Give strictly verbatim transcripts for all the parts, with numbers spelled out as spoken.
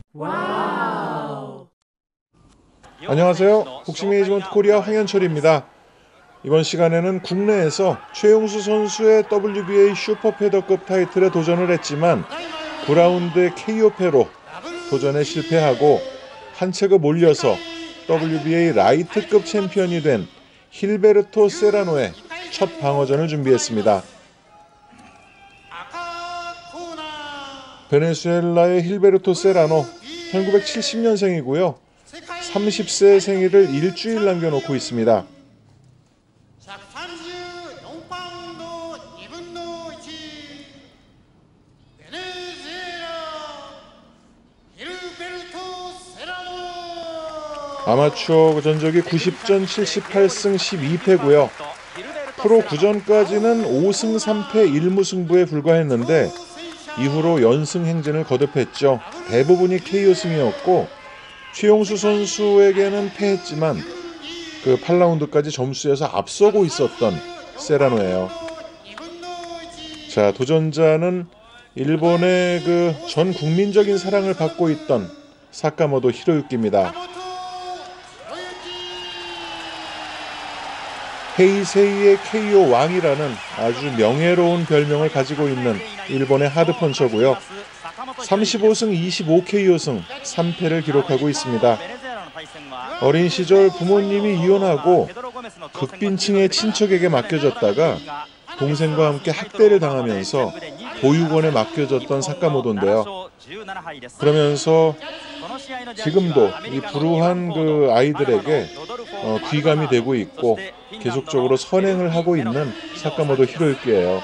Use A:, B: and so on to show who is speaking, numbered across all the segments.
A: 와우.
B: 안녕하세요. 복싱 매니지먼트 코리아 황현철입니다. 이번 시간에는 국내에서 최용수 선수의 더블유비에이 슈퍼 패더급 타이틀에 도전을 했지만 구 라운드의 케이오 패로 도전에 실패하고 한 체급 올려서 더블유비에이 라이트급 챔피언이 된 힐베르토 세라노의 첫 방어전을 준비했습니다. 베네수엘라의 힐베르토 세라노 천구백칠십 년생이고요. 삼십 세 생일을 일주일 남겨놓고 있습니다. 아마추어 전적이 구십 전 칠십팔 승 십이 패고요. 프로 구전까지는 오 승 삼 패 일 무승부에 불과했는데 이후로 연승 행진을 거듭했죠. 대부분이 케이오 승이었고 최용수 선수에게는 패했지만 그 팔 라운드까지 점수에서 앞서고 있었던 세라노예요. 자, 도전자는 일본의 그 전 국민적인 사랑을 받고 있던 사카모토 히로유키입니다. 헤이세이의 케이오 왕이라는 아주 명예로운 별명을 가지고 있는 일본의 하드펀처고요. 삼십오 승 이십오 케이오 승 삼 패를 기록하고 있습니다. 어린 시절 부모님이 이혼하고 극빈층의 친척에게 맡겨졌다가 동생과 함께 학대를 당하면서 보육원에 맡겨졌던 사카모토인데요. 그러면서 지금도 이 불우한 그 아이들에게 어, 귀감이 되고 있고 계속적으로 선행을 하고 있는 사카모토 히로유키예요.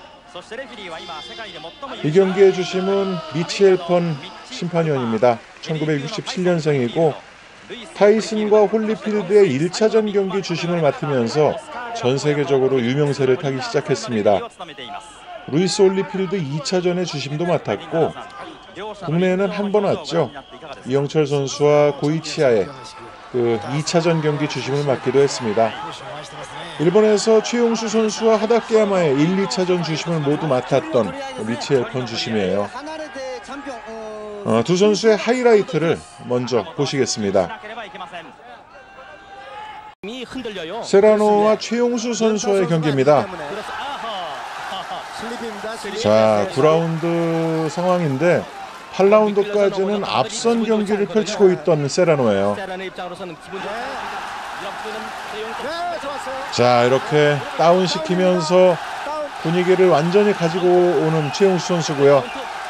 B: 이 경기의 주심은 미치엘 펀 심판위원입니다. 천구백육십칠 년생이고 타이슨과 홀리필드의 일 차전 경기 주심을 맡으면서 전 세계적으로 유명세를 타기 시작했습니다. 루이스 홀리필드 이 차전의 주심도 맡았고 국내에는 한 번 왔죠. 이영철 선수와 고이치아의 그 이 차전 경기 주심을 맡기도 했습니다. 일본에서 최용수 선수와 하다케야마의 일, 이 차전 주심을 모두 맡았던 미치엘 펀 주심이에요. 어, 두 선수의 하이라이트를 먼저 보시겠습니다. 세라노와 최용수 선수의 경기입니다. 자, 구 라운드 상황인데 팔 라운드까지는 앞선 경기를 펼치고 있던 세라노예요. 자, 이렇게 다운시키면서 분위기를 완전히 가지고 오는 최용수 선수고요.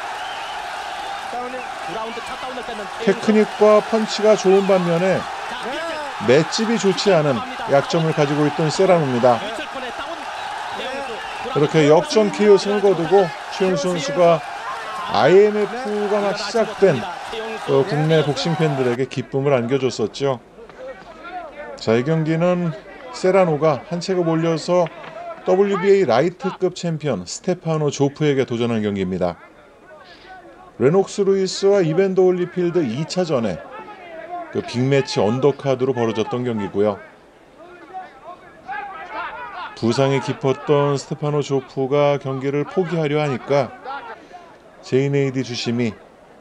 B: 테크닉과 펀치가 좋은 반면에 맷집이 좋지 않은 약점을 가지고 있던 세라노입니다. 이렇게 역전 케이오 승을 거두고 최용수 선수가 아이엠에프가 막 시작된 어, 국내 복싱 팬들에게 기쁨을 안겨줬었죠. 자, 이 경기는 세라노가 한 체급 올려서 더블유비에이 라이트급 챔피언 스테파노 조프에게 도전한 경기입니다. 레녹스 루이스와 이밴더 홀리필드 이 차전에 그 빅매치 언더카드로 벌어졌던 경기고요. 부상이 깊었던 스테파노 조프가 경기를 포기하려 하니까 제이네이디 주심이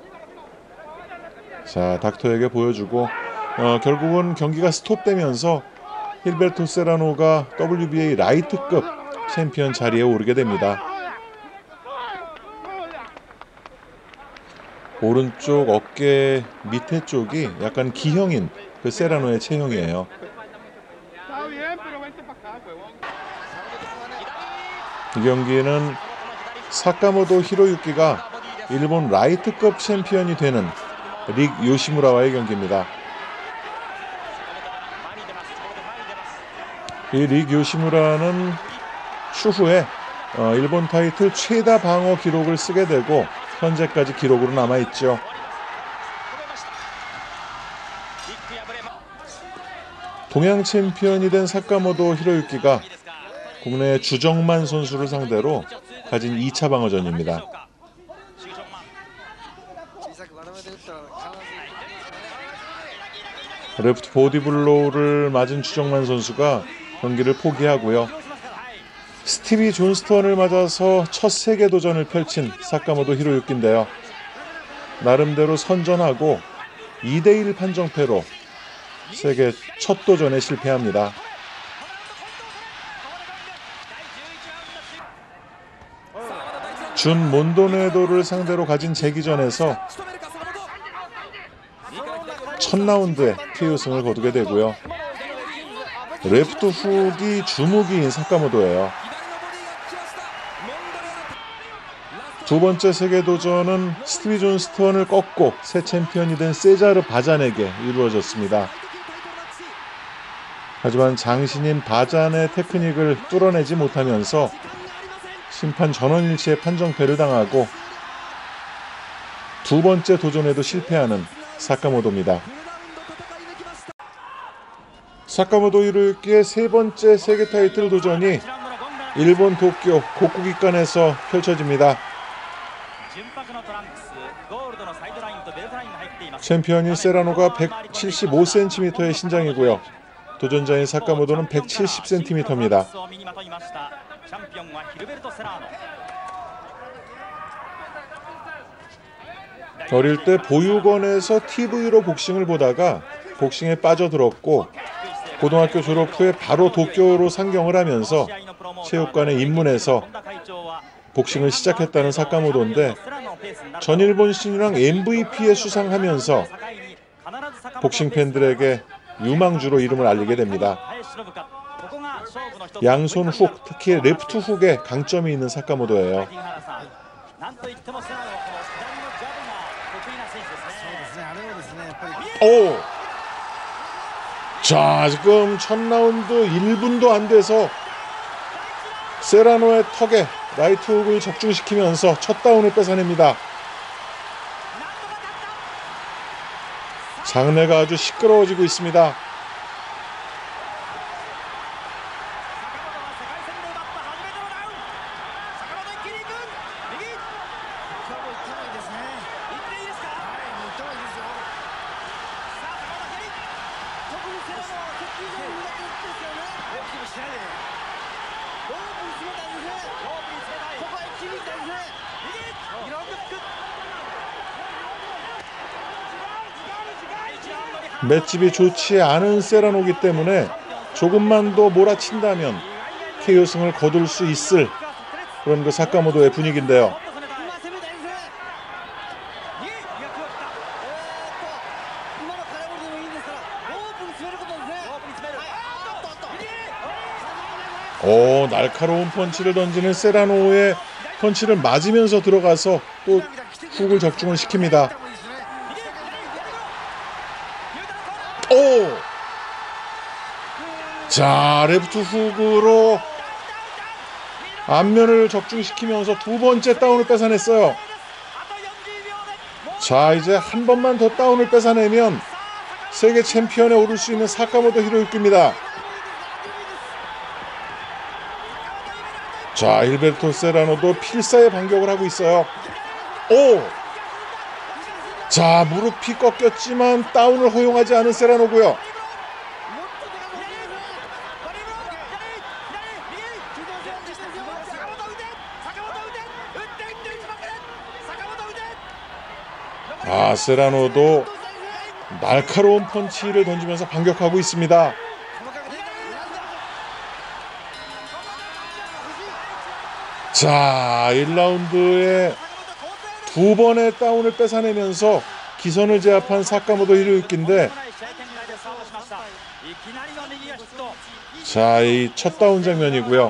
B: 자 닥터에게 보여주고 어, 결국은 경기가 스톱되면서 힐베르토 세라노가 더블유비에이 라이트급 챔피언 자리에 오르게 됩니다. 오른쪽 어깨 밑에 쪽이 약간 기형인 그 세라노의 체형이에요. 이 경기는 사카모토 히로유키가 일본 라이트급 챔피언이 되는 릭 요시무라와의 경기입니다. 이 릭 요시무라는 추후에 어, 일본 타이틀 최다 방어 기록을 쓰게 되고 현재까지 기록으로 남아있죠. 동양 챔피언이 된 사카모토 히로유키가 국내 주정만 선수를 상대로 가진 이 차 방어전입니다. 레프트 보디블로우를 맞은 주정만 선수가 경기를 포기하고요. 스티비 존스턴을 맞아서 첫 세계 도전을 펼친 사카모토 히로유키인데요. 나름대로 선전하고 이 대 일 판정패로 세계 첫 도전에 실패합니다. 준 몬도네도를 상대로 가진 재기전에서 첫 라운드에 케이오 승을 거두게 되고요. 레프트 훅이 주무기인 사카모토예요. 두 번째 세계도전은 스티비 존 스턴을 꺾고 새 챔피언이 된 세자르 바잔에게 이루어졌습니다. 하지만 장신인 바잔의 테크닉을 뚫어내지 못하면서 심판 전원일치의 판정패를 당하고 두 번째 도전에도 실패하는 사카모토입니다. 사카모토 히로유키의 세 번째 세계 타이틀 도전이 일본 도쿄 고쿠기관에서 펼쳐집니다. 챔피언인 세라노가 백칠십오 센티미터의 신장이고요. 도전자인 사카모토는 백칠십 센티미터입니다. 어릴 때 보육원에서 티비로 복싱을 보다가 복싱에 빠져들었고 고등학교 졸업 후에 바로 도쿄로 상경을 하면서 체육관에 입문해서 복싱을 시작했다는 사카모토인데 전일본 신이랑 엠브이피에 수상하면서 복싱 팬들에게 유망주로 이름을 알리게 됩니다. 양손 훅, 특히 레프트 훅에 강점이 있는 사카모토예요. 오! 자, 지금 첫 라운드 일 분도 안 돼서 세라노의 턱에 라이트 훅을 적중시키면서 첫 다운을 뺏어냅니다. 장내가 아주 시끄러워지고 있습니다. 맷집이 좋지 않은 세라노기 때문에 조금만 더 몰아친다면 케이오 승을 거둘 수 있을 그런 그 사카모토의 분위기인데요. 오, 날카로운 펀치를 던지는 세라노의 펀치를 맞으면서 들어가서 또 훅을 적중을 시킵니다. 오! 자, 레프트 훅으로 앞면을 적중시키면서 두 번째 다운을 뺏어냈어요. 자, 이제 한 번만 더 다운을 뺏어내면 세계 챔피언에 오를 수 있는 사카모토 히로유키입니다. 자, 일베르토 세라노도 필사의 반격을 하고 있어요. 오! 자, 무릎이 꺾였지만 다운을 허용하지 않은 세라노고요. 아, 세라노도 날카로운 펀치를 던지면서 반격하고 있습니다. 자, 일 라운드에 두 번의 다운을 뺏어내면서 기선을 제압한 사카모토 히로유키인데, 자, 이 첫 다운 장면이고요.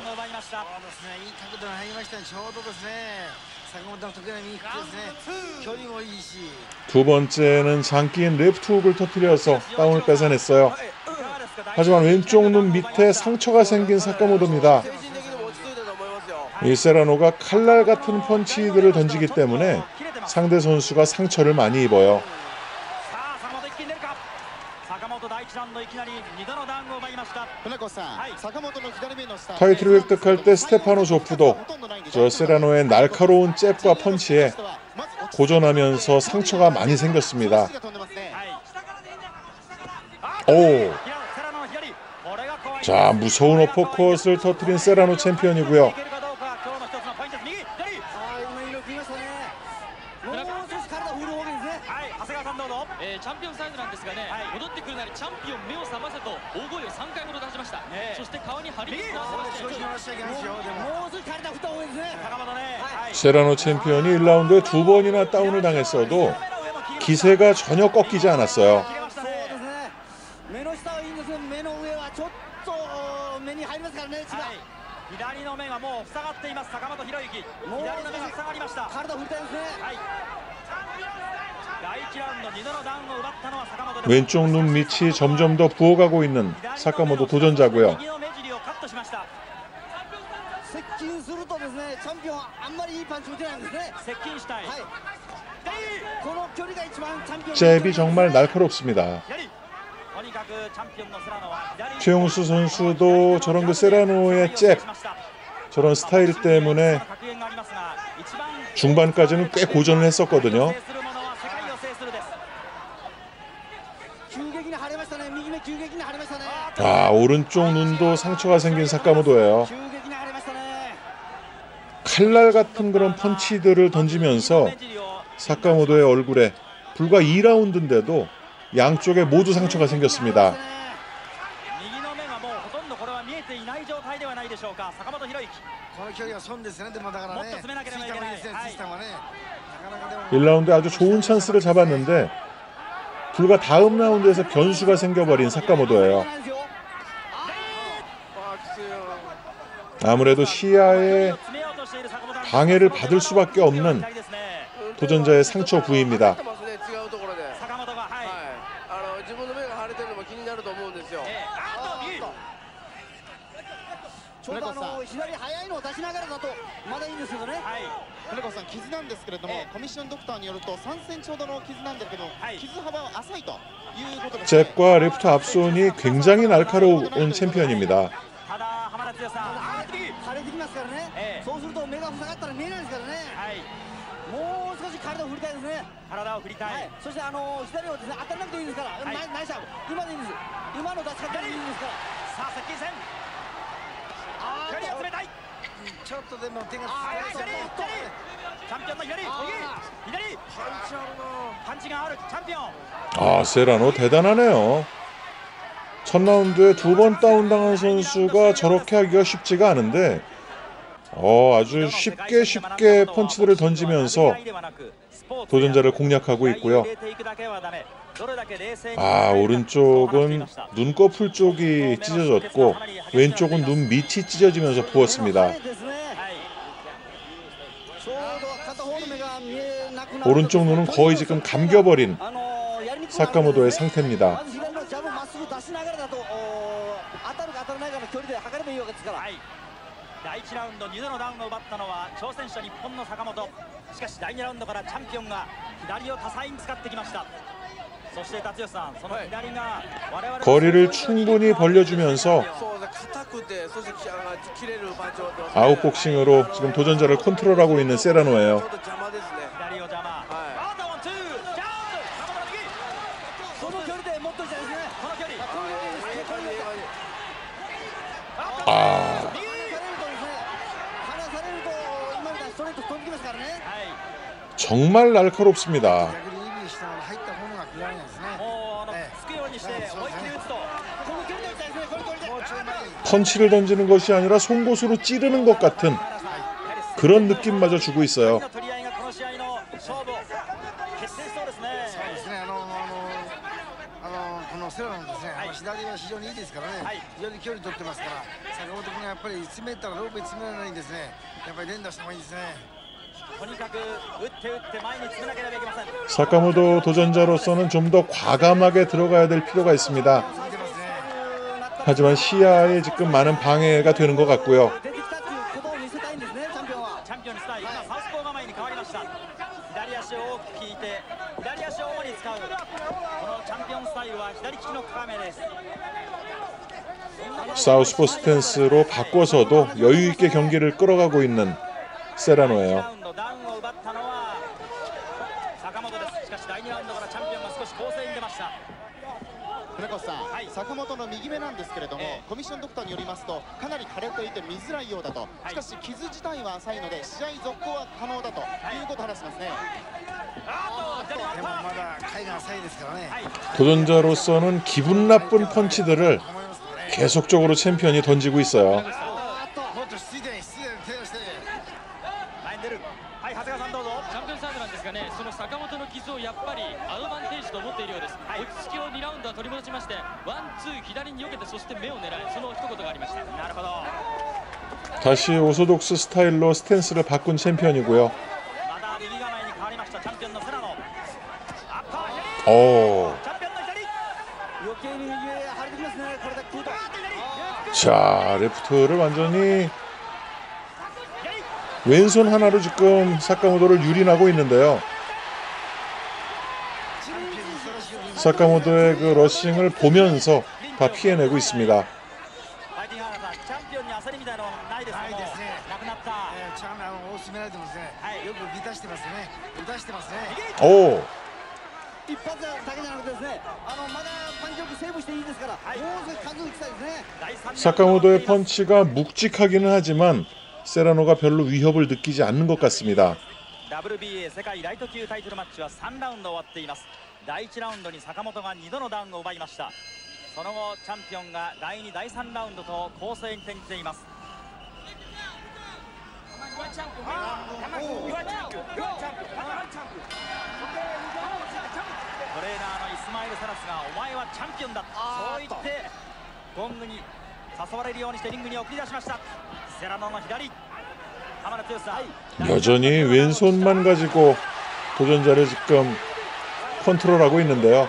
B: 두 번째는 장기인 레프트 훅을 터뜨려서 다운을 뺏어냈어요. 하지만 왼쪽 눈 밑에 상처가 생긴 사카모토입니다. 이 세라노가 칼날 같은 펀치들을 던지기 때문에 상대 선수가 상처를 많이 입어요. 타이틀을 획득할 때 스테파노 조프도 저 세라노의 날카로운 잽과 펀치에 고전하면서 상처가 많이 생겼습니다. 오! 자, 무서운 어퍼컷을 터뜨린 세라노 챔피언이고요.
A: えー、チャンピオンサイドなんですがね、戻ってくるなりチャンピオン目を覚ませと大声をさんかいほど出しました。そして顔に張り付いてます。
B: 세라노 챔피언이 일 라운드에 두 번이나 다운을 당했어도 기세가 전혀 꺾이지 않았어요. 왼쪽 눈 밑이 점점 더 부어가고 있는 사카모토 도전자고요. 잽이 정말 날카롭습니다. 최용수 선수도 저런 그 세라노의 잽, 저런 스타일 때문에 중반까지는 꽤 고전을 했었거든요. 아, 오른쪽 눈도 상처가 생긴 사카모토예요. 칼날 같은 그런 펀치들을 던지면서 사카모토의 얼굴에 불과 이 라운드인데도 양쪽에 모두 상처가 생겼습니다. 일 라운드 아주 좋은 찬스를 잡았는데 불과 다음 라운드에서 변수가 생겨버린 사카모토예요. 아무래도 시야에 방해를 받을 수밖에 없는 도전자의 상처 부위입니다. 잽과 레프트 앞손이 굉장히 날카로운 챔피언입니다. 아, 세라노 대단하네요. 첫 라운드에 두 번 다운당한 선수가 저렇게 하기가 쉽지가 않은데 어, 아주 쉽게 쉽게 펀치들을 던지면서 도전자를 공략하고 있고요. 아, 오른쪽은 눈꺼풀 쪽이 찢어졌고 왼쪽은 눈 밑이 찢어지면서 부었습니다. 오른쪽 눈은 거의 지금 감겨버린 사카모토의 상태입니다. 거리를 충분히 벌려주면서 아웃복싱으로 지금 도전자를 컨트롤하고 있는 세라노예요. 아, 정말 날카롭습니다. 펀치를 던지는 것이 아니라 송곳으로 찌르는 것 같은 그런 느낌마저 주고 있어요. 사카모토 도전자로서는 좀 더 과감하게 들어가야 될 필요가 있습니다. 하지만 시야에 지금 많은 방해가 되는 것 같고요. 사우스포 스탠스로 바꿔서도 여유있게 경기를 끌어가고 있는 세라노예요. 사카모토의 右目なんですけれども、コミッションドクターによりますとかなり腫れていて見づらいようだと。しかし傷自体は浅いので試合続行は可能だということを話しますね。でもまだ 도전자로서는 기분 나쁜 펀치들을 계속적으로 챔피언이 던지고 있어요. 다시 오소독스 스타일로 스탠스를 바꾼 챔피언이고요. 오. 자, 레프트를 완전히 왼손 하나로 지금 사카모토를 유린하고 있는데요. 사카모토의 그 러싱을 보면서 다 피해내고 있습니다. 오. 사카모토의 펀치가 묵직하기는 하지만 세라노가 별로 위협을 느끼지 않는 것 같습니다.
C: ダブリュービーエー 世界ライト級タイトルマッチはさんラウンド終わっています。だいいちラウンドに坂本がにどのダウンを奪いました。その後チャンピオンがだいにだいさんラウンドと攻勢に転じています。トレーナーのイスマイル・サラスがお前はチャンピオンだ、そう言ってゴングに誘われるようにしてリングに送り出しました。セラノの左
B: 여전히 왼손만 가지고 도전자를 지금 컨트롤하고 있는데요.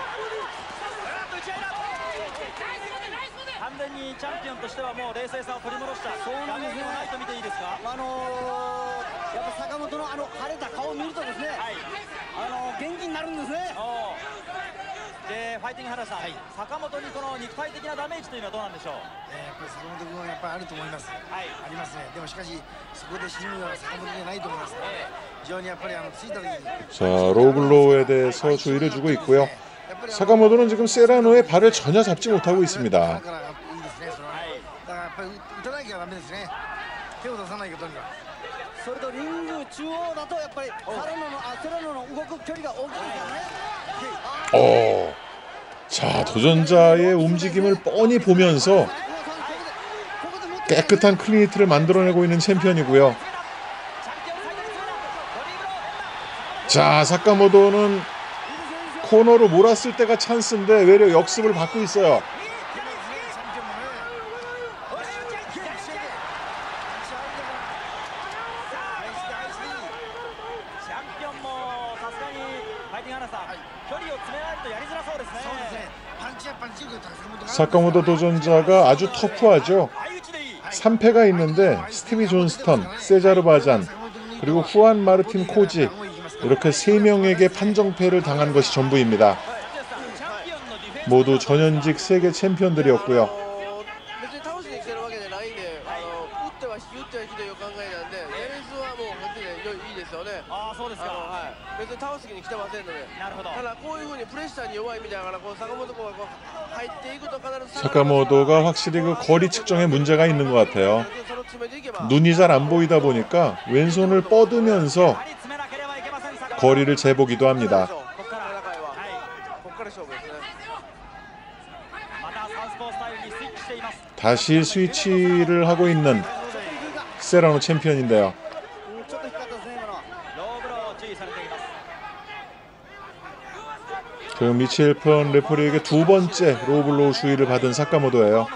C: 네, 파이팅 하라さん、坂本にこの肉体的なダメージというのはどうなんでしょう。
D: やっぱり坂本君はやっぱりあると思います。はい、ありますね。でもしかしそこで死ぬのは坂本じゃないと思います。非常にやっぱりあのついた時に。
B: 자, 로블로우에 대해서 주의를 주고 있고요. 사카모토는 지금 세라노의 발을 전혀 잡지 못하고 있습니다.
D: だからやっぱり打たなきゃダメですね。手を出さないことには。それとリング中央だとやっぱりセラノのあセラノの動く距離が大きいからね。
B: 오. 자, 도전자의 움직임을 뻔히 보면서 깨끗한 클린히트를 만들어내고 있는 챔피언이고요. 자, 사카모토는 코너로 몰았을 때가 찬스인데 외려 역습을 받고 있어요. 사카모토 도전자가 아주 터프하죠. 삼 패가 있는데 스티비 존스턴, 세자르 바잔, 그리고 후안 마르틴 코지 이렇게 세 명에게 판정패를 당한 것이 전부입니다. 모두 전현직 세계 챔피언들이었고요. 사카모토가 확실히 그 거리 측정에 문제가 있는 것 같아요. 눈이 잘 안 보이다 보니까 왼손을 뻗으면서 거리를 재보기도 합니다. 다시 스위치를 하고 있는 세라노 챔피언인데요. 그 미첼펀 레퍼리에게 두 번째 로블로우 수위를 받은 사카모토예요.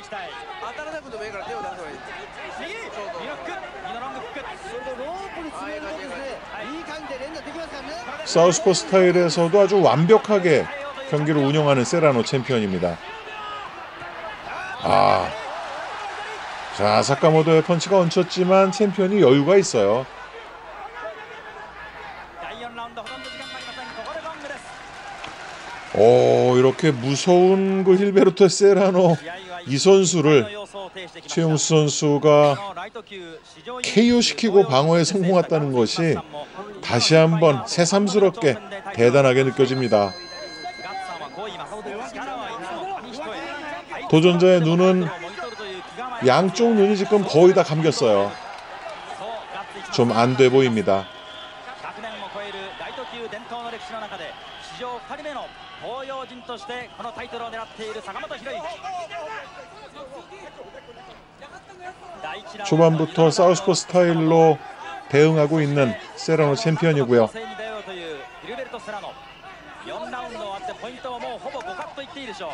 B: 사우스포 스타일에서도 아주 완벽하게 경기를 운영하는 세라노 챔피언입니다. 아, 자, 사카모토의 펀치가 얹혔지만 챔피언이 여유가 있어요. 오, 이렇게 무서운 그 힐베르토 세라노 이 선수를 최용수 선수가 케이오 시키고 방어에 성공했다는 것이 다시 한번 새삼스럽게 대단하게 느껴집니다. 도전자의 눈은 양쪽 눈이 지금 거의 다 감겼어요. 좀 안 돼 보입니다.
C: 史上ふたりめの東洋人としてこのタイトルを狙っている坂本博之。
B: 초반부터 사우스포 스타일로 대응하고 있는 세라노 챔피언이고요.
C: よんラウンド終わってポイントはもうほぼ互角と言っていいでしょう。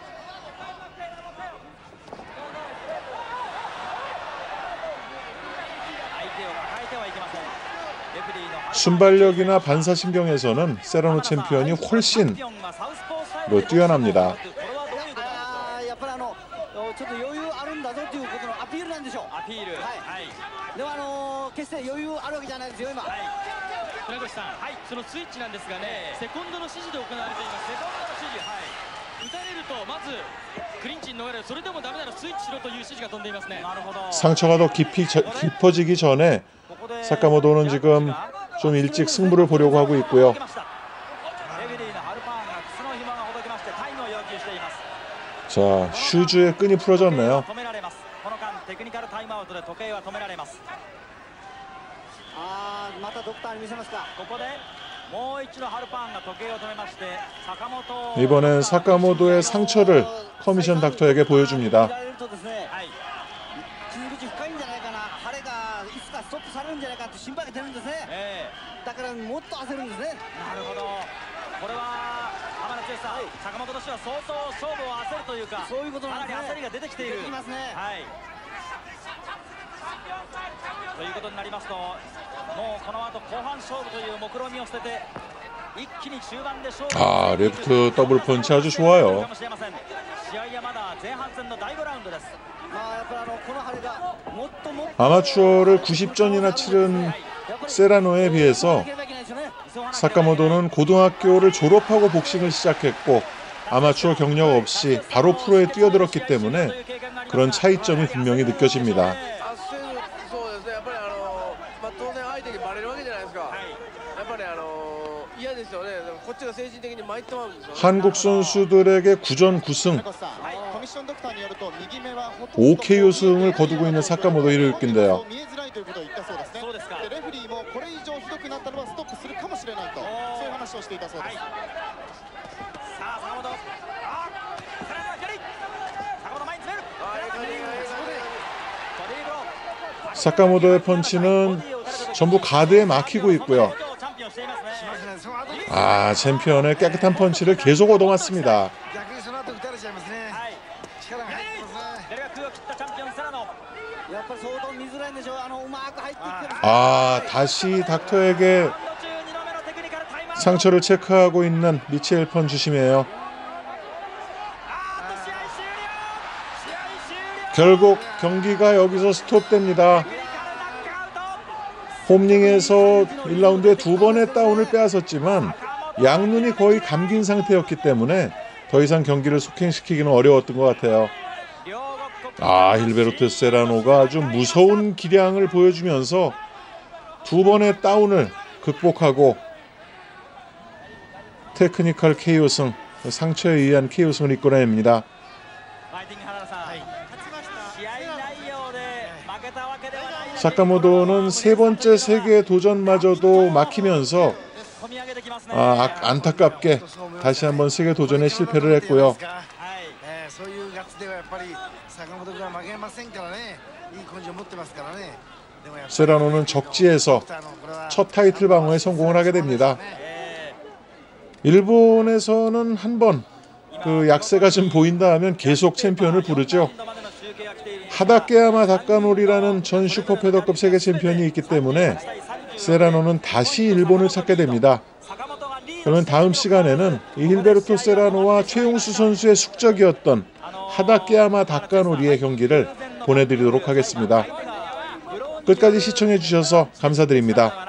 C: 相手を抱えてはいけません。レフェリーの
B: 순발력이나 반사신경에서는 세라노 챔피언이 훨씬 뭐 뛰어납니다.
D: やっぱりあのちょっと余裕あるんだぞということのアピールなんでしょう。
C: アピール。
D: はい。でもあの決して余裕あるわけじゃないですよ今。
A: 船越さん、はい、そのスイッチなんですがね、セコンドの指示で行われています。セコンドの指示、はい、打たれるとまずクリンチに逃れる、それでもダメならスイッチしろという指示が飛んでいますね。なるほど。
B: 상처가 더 깊이 저, 깊어지기 전에 사카모토는 지금 좀 일찍 승부를 보려고 하고 있고요. 자, 슈즈의 끈이 풀어졌네요. 이번엔 사카모토의 상처를 커미션 닥터에게 보여줍니다.
D: だからもっと焦るんですね。
C: なるほど。これは浜田剛さん、坂本としては相当勝負を焦るというか、
D: そういうことなんですね。
C: かなり焦りが出てきている。
D: 出てきますね。
C: はい。ということになりますと、もうこの後後半勝負という目論見みを捨てて、一気に中盤で勝負。
B: 아, 레프트 더블 펀치 아주 좋아요.
C: 試合はまだ前半戦のだいごラウンドです。
B: 아마추어를 구십 전이나 치른 세라노에 비해서 사카모토는 고등학교를 졸업하고 복싱을 시작했고 아마추어 경력 없이 바로 프로에 뛰어들었기 때문에 그런 차이점이 분명히 느껴집니다. 한국 선수들에게 구전 구승, 오케이오 승을 거두고 있는 사카모토 히로유키인데요. 사카모토의 펀치는 전부 가드에 막히고 있고요. 아, 챔피언의 깨끗한 펀치를 계속 얻어맞습니다. 아, 다시 닥터에게 상처를 체크하고 있는 미첼 펀 주심이에요. 결국 경기가 여기서 스톱됩니다. 홈링에서 일 라운드에 두 번의 다운을 빼앗았지만 양눈이 거의 감긴 상태였기 때문에 더 이상 경기를 속행시키기는 어려웠던 것 같아요. 아, hilberto 세라노가 아주 무서운 기량을 보여주면서 두 번의 다운을 극복하고 테크니컬 케이오승, 상처에 의한 케이오승을 이끌어냅니다. 사카모토는 세 번째 세계 도전마저도 막히면서 아, 안타깝게 다시 한번 세계 도전에 실패를 했고요. 세라노는 적지에서 첫 타이틀 방어에 성공을 하게 됩니다. 일본에서는 한번 그 약세가 좀 보인다 하면 계속 챔피언을 부르죠. 하다케야마 다카노리라는 전 슈퍼패더급 세계 챔피언이 있기 때문에 세라노는 다시 일본을 찾게 됩니다. 그러면 다음 시간에는 이 hilberto 세라노와 최용수 선수의 숙적이었던 하다케야마 다카노리의 경기를 보내드리도록 하겠습니다. 끝까지 시청해 주셔서 감사드립니다.